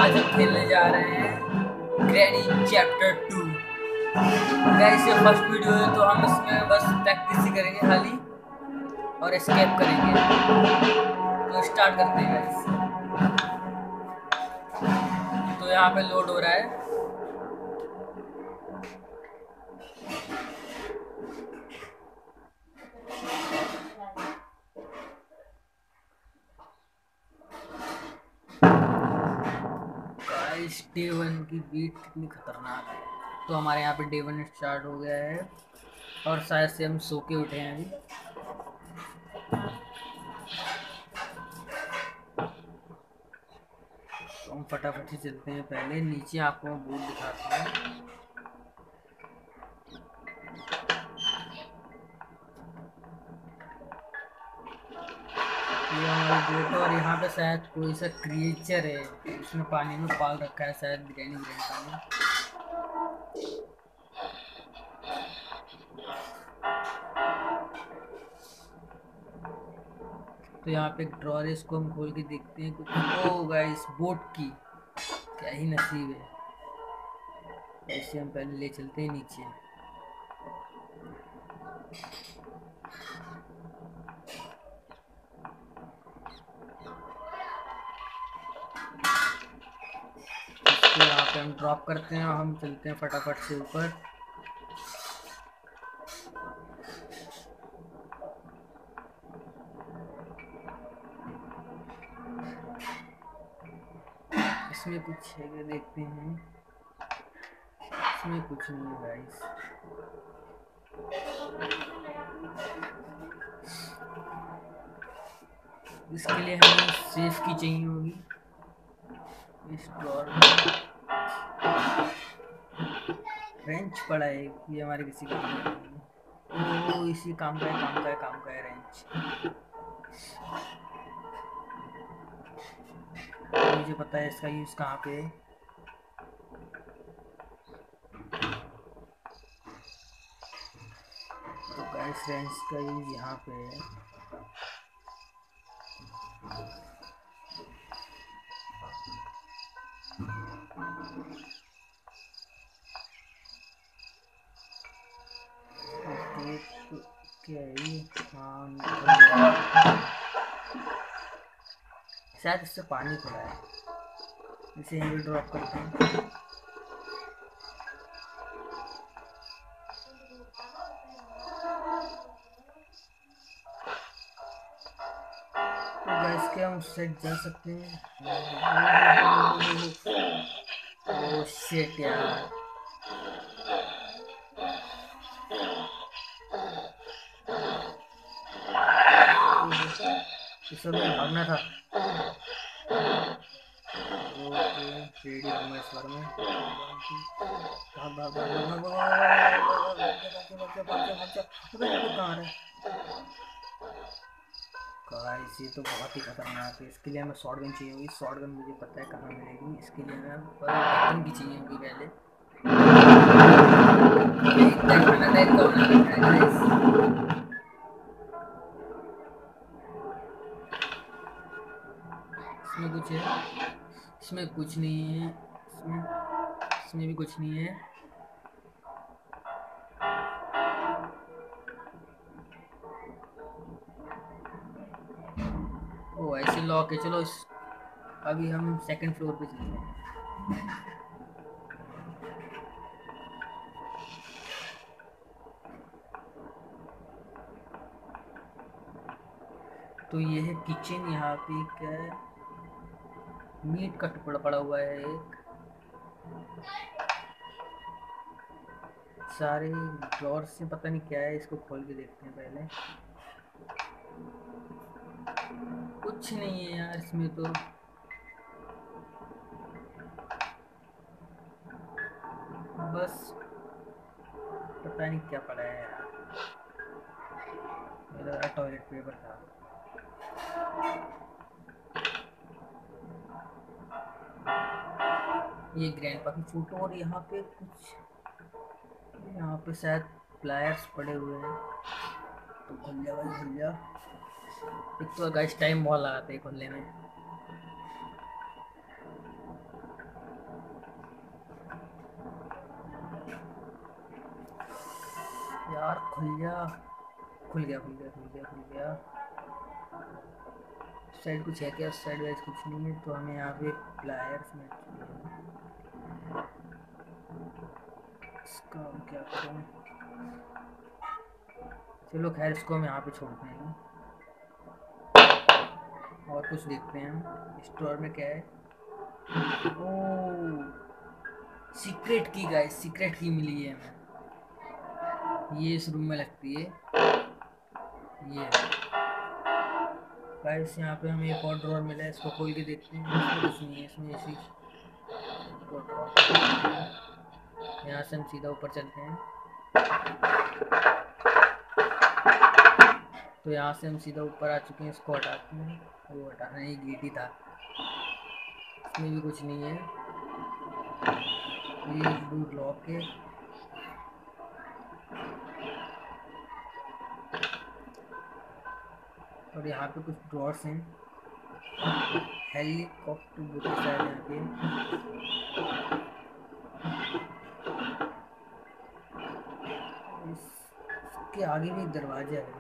आज हम खेलने जा रहे हैं ग्रैनी चैप्टर 2। गाइस ये फर्स्ट वीडियो है तो हम इसमें बस प्रैक्टिस ही करेंगे खाली और एस्केप करेंगे। तो स्टार्ट करते हैं गाइस। तो यहाँ पे लोड हो रहा है। गाइस डे 1 की बीट कितनी खतरनाक है। तो हमारे यहाँ पे डे 1 स्टार्ट हो गया है और शायद से हम सो के उठे हैं अभी। तो हम फटाफट से चलते हैं। पहले नीचे आपको मैं बोर्ड दिखाता हूँ। ये हमारी बोट है और यहाँ पे शायद कोई सा क्रिएचर है, इसने पानी में पाल रखा है शायद ग्रैनी ग्रैंडपा ने। तो यहाँ पे एक ड्रॉर है, इसको हम खोल के देखते हैं कुछ। ओ गाइस बोट की क्या ही नसीब है। ऐसे हम पहले ले चलते हैं नीचे। इसको यहाँ पे हम ड्रॉप करते हैं और हम चलते हैं फटाफट से ऊपर। इसमें कुछ है क्या देखते हैं। इसमें कुछ नहीं है गाइस। इसके लिए हमें सेफ की चाहिए होगी। इस ड्रॉर में रेंच पड़ा है, ये हमारे किसी काम का नहीं है। ओ इसी काम का है, काम का है, काम का है रेंच। मुझे पता है इसका यूज कहाँ पे है। तो गाइस रेंच का यूज यहाँ पे है। तो क्या है ये? हाँ शायद इससे पानी खुला है। इसे यहीं पे ड्रॉप करते हैं। तो गैस के हम सेट जा सकते हैं। ओह शिट यार। इस सब में भागना था। ओके रेडी हूँ मैं इस बार में। भाग भाग भाग भाग भाग कहाँ रहे गाइस। ये तो बहुत ही खतरनाक है। इसके लिए हमें शॉर्ट गन चाहिए होगी। शॉर्ट गन मुझे पता है कहाँ मिलेगी। इसके लिए हमें वेपन की चाहिए होगी पहले। इतना खाना टाइप का होना लगता है गाइस। इसमें कुछ है, इसमें कुछ नहीं है। इसमें भी कुछ नहीं है। ओ ऐसे लॉक है। चलो अभी हम सेकंड फ्लोर पे चलते हैं। तो ये है किचन। यहाँ पे क्या है, मीट का टुकड़ा पड़ा हुआ है एक। सारे ड्रॉर से पता नहीं क्या है, इसको खोल के देखते हैं पहले। कुछ नहीं है यार इसमें तो। बस पता नहीं क्या पड़ा है यार। मेरा टॉयलेट पेपर था। ये ग्रैंडपा की फोटो और यहाँ पे कुछ, यहाँ पे शायद प्लायर्स पड़े हुए हैं। तो खुल जा भाई खुल जा। एक तो गाइस टाइम बहुत लगाते हैं खुलने में। यार खुल जा, खुल गया खुल गया खुल गया खुल गया। साइड कुछ है क्या? साइड वाइज कुछ नहीं है, तो हमें यहाँ पे प्लायर्स मिल चुके हैं। इसका हम क्या करें? चलो खैर इसको हम यहाँ पे छोड़ते हैं और कुछ देखते हैं हम स्टोर में क्या है। Oh secret key guys, secret key मिली है हमें, ये इस रूम में लगती है। ये गाइस यहाँ पे हमें एक और ड्रॉर मिला है, इसको खोल के देखते हैं। इसमें कुछ नहीं है, इसमें ऐसी को ड्रॉर करते हैं। यहाँ से हम सीधा ऊपर चलते हैं, तो यहाँ से हम सीधा ऊपर आ चुके हैं। इसको हटाते हैं, वो हटाना ही गेट ही था, इसमें भी कुछ नहीं है। ये डोर लॉक है। और यहाँ पे कुछ ड्रॉर्स हैं, हेलीकॉप्टर बुक शायद यहाँ पे। इसके आगे भी दरवाजा है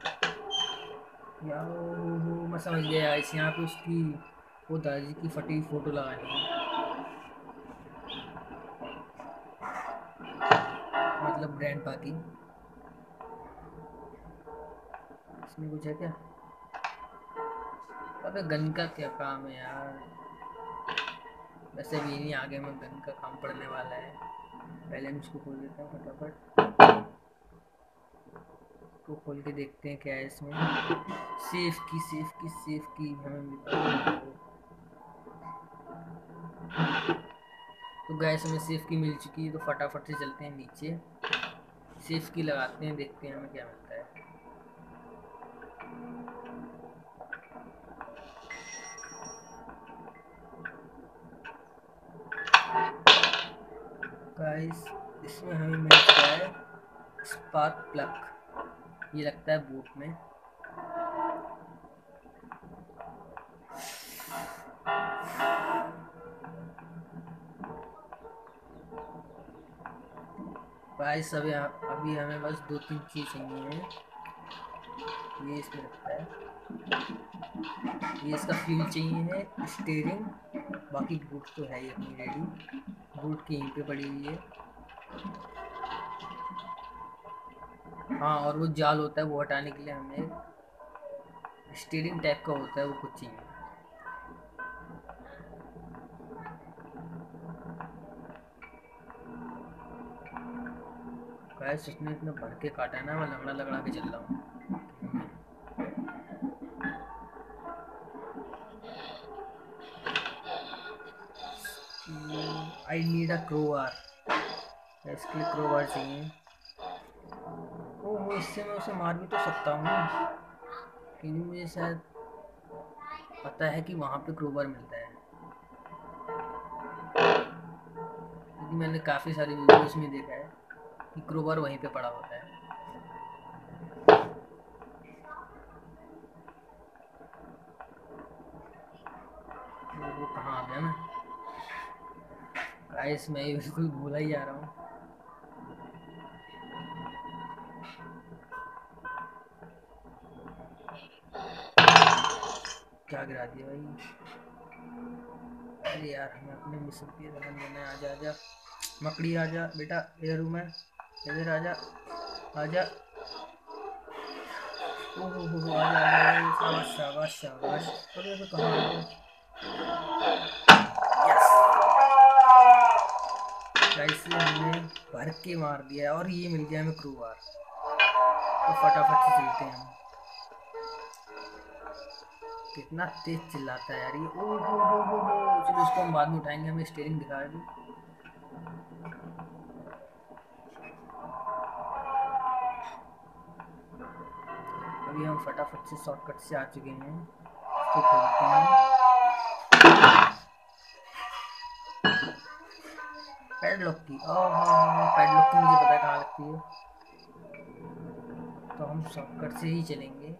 यार। मैं समझ गया, इस यहाँ पे उसकी वो दादाजी की फटी फोटो लगानी है, मतलब ग्रैंडपा की। इसमें कुछ है क्या? अबे गन का क्या काम है यार, वैसे भी नहीं आगे में गन का काम पड़ने वाला है। पहले हम इसको खोल देते हैं फटाफट, को खोल के देखते हैं क्या है इसमें। सेफ की, सेफ की, सेफ की हमें मिल। तो गैस हमें सेफ की मिल चुकी है, तो फटाफट से चलते हैं नीचे, सेफ की लगाते हैं, देखते हैं हमें क्या मिलता है। गाइस इसमें हमें मिल चुका है स्पार्क प्लग, ये लगता है बूट में। गाइस अभी हमें बस 2-3 चीज़ चाहिए हैं। ये इसमें लगता है, ये इसका फ्यूल चाहिए है, स्टीयरिंग, बाकी बूट तो है ही अपनी रेडी, बूट की यहीं पे पड़ी हुई है। हाँ और वो जाल होता है, वो हटाने के लिए हमें स्टीयरिंग टाइप का होता है, वो कुछ चाहिए। गाइस उसने इतना भर के काटा है ना, मैं लंगड़ा लंगड़ा के चल रहा हूँ। आई नीड अ क्रोवार, इसके लिए क्रोवार चाहिए। ओह इससे मैं उसे मार भी तो सकता हूँ, क्योंकि मुझे शायद पता है कि वहाँ पे क्रोवार मिलता है, क्योंकि मैंने काफ़ी सारी वीडियोस में देखा है कि क्रोवार वहीं पे पड़ा होता है। वो कहाँ आ गया मैं? गाइस मैं बिल्कुल भूला ही जा रहा हूँ। क्या गिरा दिया भाई? अरे यार हमें अपने मिशन पे ध्यान देना है। आजा आजा मकड़ी, आजा बेटा, इधर हूँ मैं, इधर आजा आजा। ओहो आजा आजा, शाबाश शाबाश शाबाश। अरे तो कहाँ आ गए? गाइस हमने भर के मार दिया और ये मिल गया हमें क्रूवार, तो फटाफट से चलते हैं हम। कितना तेज चिल्लाता है यार ये। ओ हो, चलो इसको हम बाद में उठाएंगे, हमें स्टीयरिंग दिखा दी। अभी हम फटाफट से शॉर्टकट से आ चुके हैं, इसको खोलते हैं। पैडलॉक की, हाँ पैडलॉक की मुझे पता है कहाँ लगती है, तो हम शॉर्टकट से ही चलेंगे।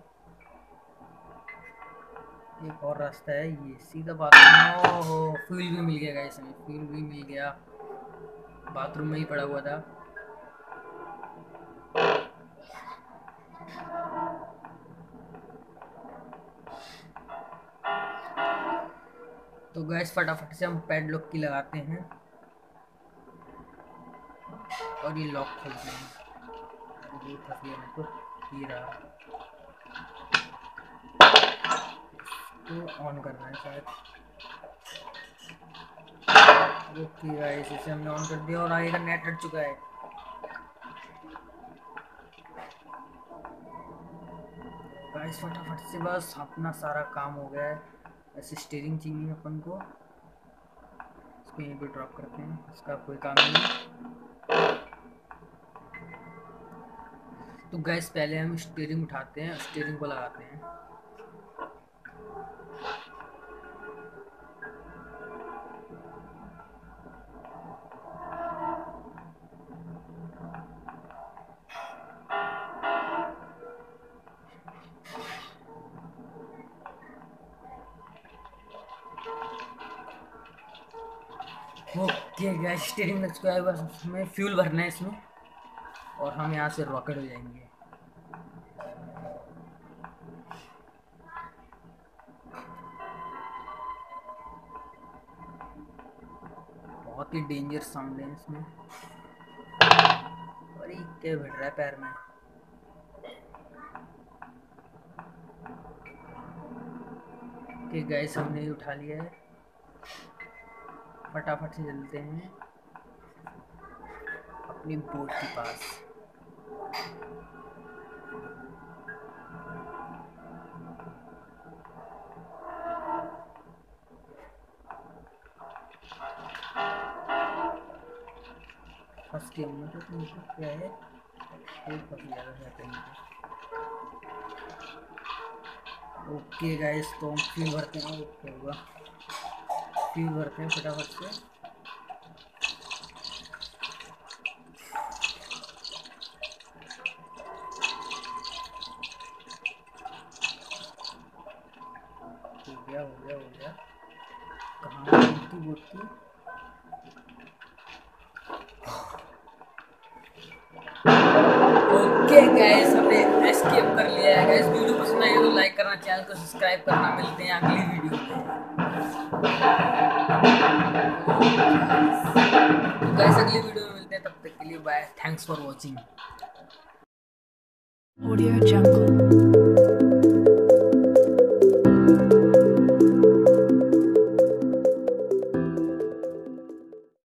एक और रास्ता है, ये सीधा बाथरूम। ओहो फ्यूल भी मिल गया गाइस, हमें फ्यूल भी मिल गया, बाथरूम में ही पड़ा हुआ था। तो गैस फटाफट से हम पैडलॉक की लगाते हैं और ये लॉक खोलते हैं। ये फंस गया मेरे को, ये रहा। इसको ऑन करना है शायद। ओके गाइस, इसे हमने ऑन कर दिया और आगे का नेट हट चुका है। गाइस फटाफट से बस अपना सारा काम हो गया है। ऐसे स्टीयरिंग चाहिए अपन को, इसको यहीं पे ड्रॉप करते हैं, इसका कोई काम नहीं। तो गैस पहले हम स्टीयरिंग उठाते हैं, स्टीयरिंग को लगाते हैं। ओके गैस स्टीयरिंग लग चुका है, बस हमें फ्यूल भरना है इसमें और हम यहाँ से रॉकेट हो जाएंगे। बहुत ही डेंजर साउंड है इसमें। अरे क्या भिड़ रहा है पैर में। ओके गैस हमने ये उठा लिया है, फटाफट से चलते हैं अपनी बोट के पास। फर्स्ट गेम में तो क्या है, फंस गया। ओके गाइस, तो हम फ्यूल भरते हैं। ओके होगा, फ्यूल भरते हैं फटाफट से। हो गया। कहाँ की बोट की? ओके गाइस, हमने एस्केप कर लिया है। गाइस वीडियो पसंद आई तो लाइक करना, चैनल को सब्सक्राइब करना। मिलते हैं अगली वीडियो में। गाइस अगली वीडियो में मिलते हैं, तब तक के लिए bye. Thanks for watching. Audio Jungle.